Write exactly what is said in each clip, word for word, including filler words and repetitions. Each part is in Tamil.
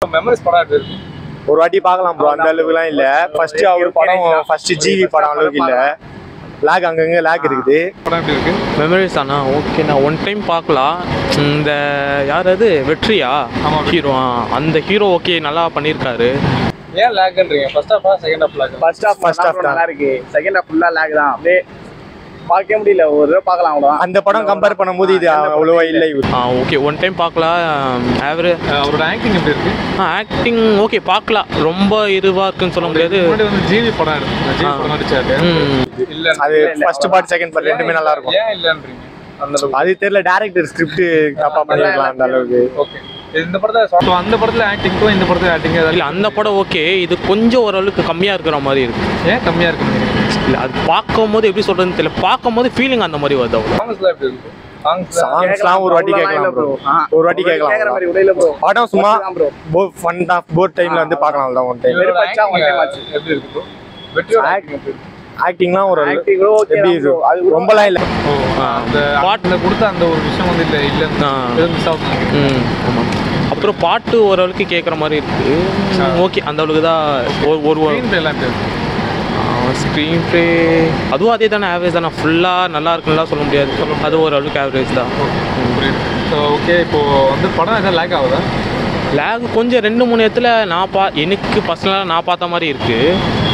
மெமரிஸ் படம் எப்படி இருக்கு? ஒரு வாட்டி பார்க்கலாம் ப்ரோ, அந்த அளவுக்குலாம் இல்லை. ஃபர்ஸ்ட் அவர் படம் ஃபர்ஸ்ட் ஜிவி படம் அளவுக்கு இல்லை, லேக் அங்கங்கே லேக் இருக்குது. படம் எப்படி இருக்கு? மெமரிஸ் தானா? ஓகே, நான் ஒன் டைம் பார்க்கலாம். இந்த யார் அது வெற்றியா ஹீரோ, அந்த ஹீரோ ஓகே நல்லா பண்ணியிருக்காரு. ஏன் லேக்ன்றீங்க? ஃபர்ஸ்ட் ஹாஃபா second half lag? First half first half நல்லா இருக்கு, செகண்ட் ஹாஃப் ஃபுல்லா லேக் தான். அப்படியே பார்க்க முடியல, ஒரு தடவை பார்க்கலாம் அவ்வளோதான். அந்த படம் கம்பேர் பண்ணும்போது இது அவ்வளோவா இல்லை. ஆ ஓகே, ஒன் டைம் பார்க்கலாம். ஆவரேஜ். அவரோட ஆக்டிங் எப்படி இருக்கு? ஆ ஆக்டிங் ஓகே பார்க்கலாம், ரொம்ப இதுவாக இருக்குன்னு சொல்ல முடியாது. முன்னாடி வந்து ஜிவி படம் எடுத்து ஜிவி படம் நடிச்சாரு. ம் இல்ல அது ஃபர்ஸ்ட் பார்ட் செகண்ட் பார்ட் ரெண்டுமே நல்லா இருக்கும். ஏன் இல்லன்றீங்க? அந்த அளவுக்கு அது தெரியல, டைரக்டர் ஸ்கிரிப்ட் தப்பா பண்ணிருக்கலாம் அந்த அளவுக்கு. ஓகே, இந்த படத்துல அந்த படத்துல ஆக்டிங்க்கும் இந்த படத்துல ஆக்டிங் இல்லை, அந்த படம் ஓகே, இது கொஞ்சம் ஓரளவுக்கு கம்மியாக இருக்கிற மாதிரி இருக்கு. ஏன் கம்மியா இருக்கு? இல்லை, அது பார்க்கும் போது எப்படி சொல்றதுன்னு தெரியல, பார்க்கும் போது ஃபீலிங் அந்த மாதிரி வருது. அவ்வளோ சாங்ஸ்லாம் எப்படி இருக்கு? சாங்ஸ்லாம் ஒரு வாட்டி கேட்கலாம் ப்ரோ, ஒரு வாட்டி கேட்கலாம். கேக்குற மாதிரி விடையில ப்ரோ, படம் சும்மா ப்ரோ போ ஃபன் தான், போர் டைம்ல வந்து பார்க்கலாம் தான் ஒன் டைம். எப்படி இருக்கு ப்ரோ? வெற்றியோட ஆக்டிங் எப்படி இருக்கு? ஆக்டிங்லாம் ஒரு ஆக்டிங் ப்ரோ ஓகே எப்படி ப்ரோ, அது ரொம்பலாம் இல்லை. அந்த பாட்டுல கொடுத்த அந்த ஒரு விஷயம் வந்து இல்ல இல்ல மிஸ் ஆகுது. ம் ஆமாம். அப்புறம் பாட்டு ஓரளவுக்கு கேட்குற மாதிரி இருக்கு. ஓகே, அந்த அளவுக்கு தான். ஒரு ஒரு ஸ்க்ரீன் பிளே எல்லாம் எப்படி இருக்கு? ஸ்க்ரீன் ப்ளே அதுவும் அதே தானே, ஆவரேஜ் தானே. ஃபுல்லாக நல்லா இருக்குன்னுலாம் சொல்ல முடியாது, அது ஓரளவுக்கு ஆவரேஜ் தான். புரியுது. ஸோ ஓகே, இப்போ வந்து படம் எதாவது லேக் ஆகுதா? லேக் கொஞ்சம் ரெண்டு மூணு இடத்துல நான் பா எனக்கு பர்சனலாக நான் பார்த்த மாதிரி இருக்குது.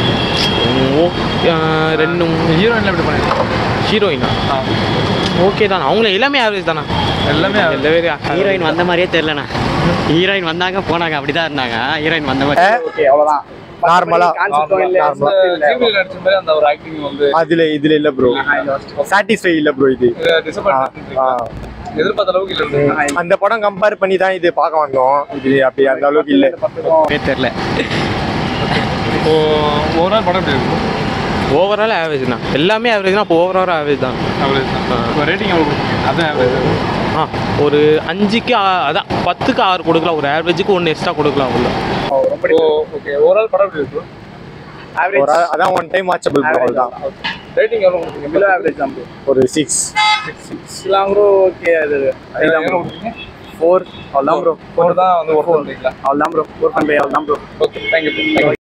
ரெண்டு ஹீரோயின் எப்படி பண்ணிருக்காங்க? ஹீரோயினா ஓகே தானே, அவங்கள எல்லாமே ஆவரேஜ் தானே, எல்லாமே எல்லாமே. ஹீரோயின் வந்த மாதிரியே தெரியலண்ணா. ஹீரோயின் வந்தாங்க போனாங்க, அப்படிதான் இருந்தாங்க. ஹீரோயின் வந்த மாதிரி ஓகே அவ்வளவுதான். நார்மலா கான்செப்டும் இல்ல, ஜிவி நடிச்ச மாதிரி அந்த ஒரு ஆக்டிங் வந்து அதுல இதுல இல்ல ப்ரோ, சாட்டிஸ்ஃபை இல்ல ப்ரோ. இது டிசப்பாயின்ட் எதிர்பார்த்த அளவுக்கு இல்ல. அந்த படம் கம்பேர் பண்ணி தான் இது பார்க்க வந்தோம், இது அப்படி அந்த அளவுக்கு இல்ல தெரியல. இப்போ ஓவரால் படம் எப்படி இருக்கும்? ஓவரால் ஆவரேஜ் தான், எல்லாமே ஆவரேஜ் தான். அப்போ ஓவரால் ஆவரேஜ் தான். ஆவரேஜ் தான். இப்போ ரேட்டிங் எவ்வளோ கொடுப்பீங்க? அதான் ஆவரேஜ். ஆ ஒரு அஞ்சுக்கு அதான் பத்துக்கு ஆறு கொடுக்கலாம், ஒரு ஆவரேஜுக்கு ஒன்று எக்ஸ்ட்ரா கொடுக்கலாம். உள்ள ஓகே, ஓவரால் படம் எப்படி இருக்கும்? ஆவரேஜ் அதான் ஒன் டைம் வாட்சபிள் ப்ரோ. அதுதான் ரேட்டிங் எவ்வளோ கொடுப்பீங்க? பிலோ ஆவரேஜ் தான் ப்ரோ, ஒரு சிக்ஸ் சிக்ஸ்லாம் ப்ரோ. ஓகே, அது எவ்வளோ கொடுப்பீங்க? ஃபோர் அவ்வளோதான் ப்ரோ. ஃபோர் தான் வந்து ஒர்க் பண்ணுறீங்களா? அவ்வளோதான் ப்ரோ, ஃபோர் பாயிண்ட் ஃபைவ் அவ்வளோதான் ப்ரோ. Okay, thank you.